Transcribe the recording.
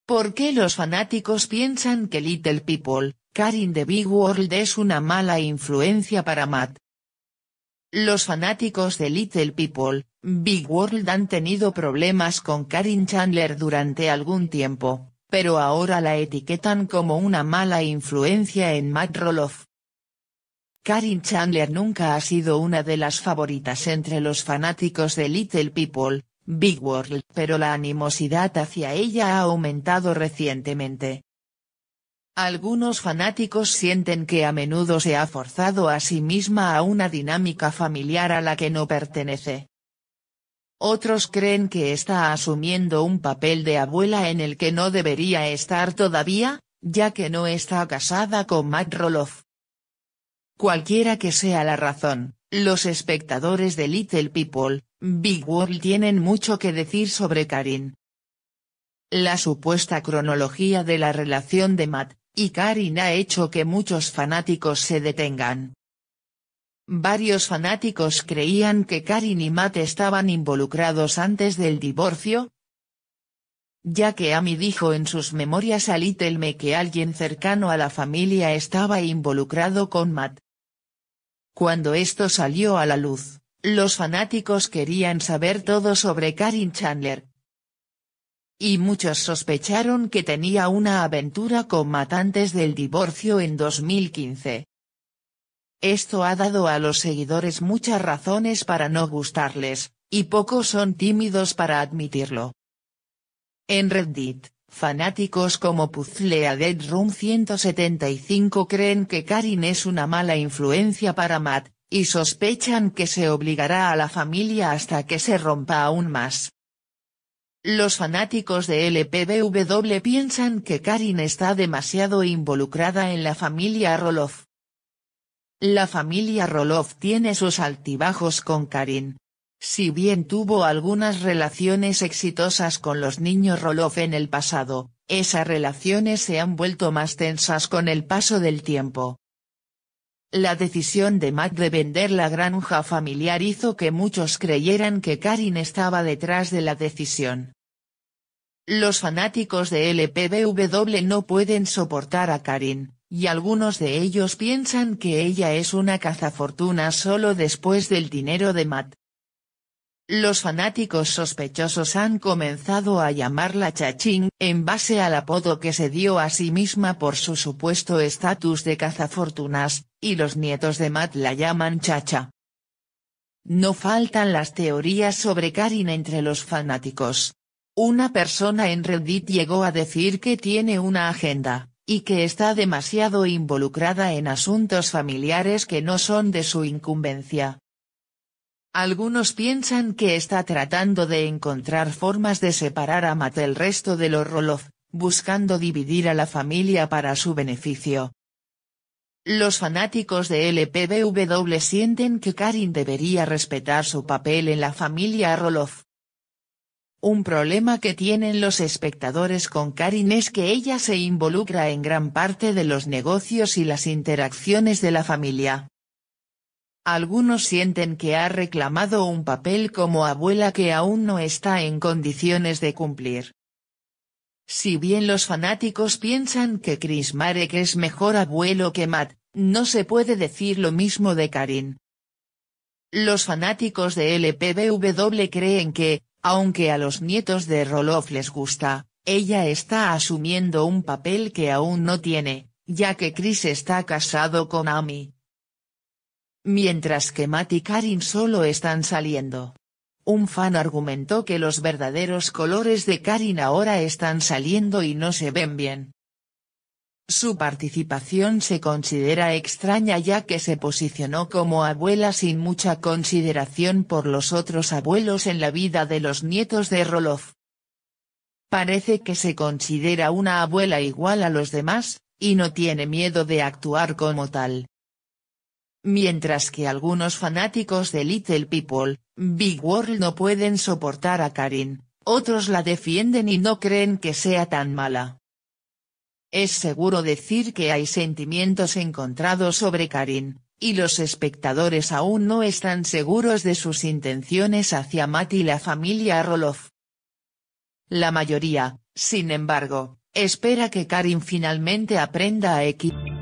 ¿Por qué los fanáticos piensan que Little People, Karin de Big World es una mala influencia para Matt? Los fanáticos de Little People, Big World han tenido problemas con Karin Chandler durante algún tiempo, pero ahora la etiquetan como una mala influencia en Matt Roloff. Karin Chandler nunca ha sido una de las favoritas entre los fanáticos de Little People, Big World, pero la animosidad hacia ella ha aumentado recientemente. Algunos fanáticos sienten que a menudo se ha forzado a sí misma a una dinámica familiar a la que no pertenece. Otros creen que está asumiendo un papel de abuela en el que no debería estar todavía, ya que no está casada con Matt Roloff. Cualquiera que sea la razón, los espectadores de Little People, Big World tienen mucho que decir sobre Karin. La supuesta cronología de la relación de Matt y Karin ha hecho que muchos fanáticos se detengan. Varios fanáticos creían que Karin y Matt estaban involucrados antes del divorcio, ya que Amy dijo en sus memorias a Little Me que alguien cercano a la familia estaba involucrado con Matt. Cuando esto salió a la luz, los fanáticos querían saber todo sobre Karin Chandler. Y muchos sospecharon que tenía una aventura con Matt antes del divorcio en 2015. Esto ha dado a los seguidores muchas razones para no gustarles, y pocos son tímidos para admitirlo. En Reddit, fanáticos como Puzzle Dead Room 175 creen que Karin es una mala influencia para Matt, y sospechan que se obligará a la familia hasta que se rompa aún más. Los fanáticos de LPBW piensan que Karin está demasiado involucrada en la familia Roloff. La familia Roloff tiene sus altibajos con Karin. Si bien tuvo algunas relaciones exitosas con los niños Roloff en el pasado, esas relaciones se han vuelto más tensas con el paso del tiempo. La decisión de Matt de vender la granja familiar hizo que muchos creyeran que Karin estaba detrás de la decisión. Los fanáticos de LPBW no pueden soportar a Karin, y algunos de ellos piensan que ella es una cazafortunas solo después del dinero de Matt. Los fanáticos sospechosos han comenzado a llamarla Chachín, en base al apodo que se dio a sí misma por su supuesto estatus de cazafortunas, y los nietos de Matt la llaman Chacha. No faltan las teorías sobre Karin entre los fanáticos. Una persona en Reddit llegó a decir que tiene una agenda, y que está demasiado involucrada en asuntos familiares que no son de su incumbencia. Algunos piensan que está tratando de encontrar formas de separar a Matt del resto de los Roloff, buscando dividir a la familia para su beneficio. Los fanáticos de LPBW sienten que Karin debería respetar su papel en la familia Roloff. Un problema que tienen los espectadores con Karin es que ella se involucra en gran parte de los negocios y las interacciones de la familia. Algunos sienten que ha reclamado un papel como abuela que aún no está en condiciones de cumplir. Si bien los fanáticos piensan que Chris Marek es mejor abuelo que Matt, no se puede decir lo mismo de Karin. Los fanáticos de LPBW creen que, aunque a los nietos de Roloff les gusta, ella está asumiendo un papel que aún no tiene, ya que Chris está casado con Amy. Mientras que Matt y Karin solo están saliendo. Un fan argumentó que los verdaderos colores de Karin ahora están saliendo y no se ven bien. Su participación se considera extraña ya que se posicionó como abuela sin mucha consideración por los otros abuelos en la vida de los nietos de Roloff. Parece que se considera una abuela igual a los demás, y no tiene miedo de actuar como tal. Mientras que algunos fanáticos de Little People, Big World no pueden soportar a Karin, otros la defienden y no creen que sea tan mala. Es seguro decir que hay sentimientos encontrados sobre Karin, y los espectadores aún no están seguros de sus intenciones hacia Matt y la familia Roloff. La mayoría, Sin embargo, espera que Karin finalmente aprenda a equilibrar.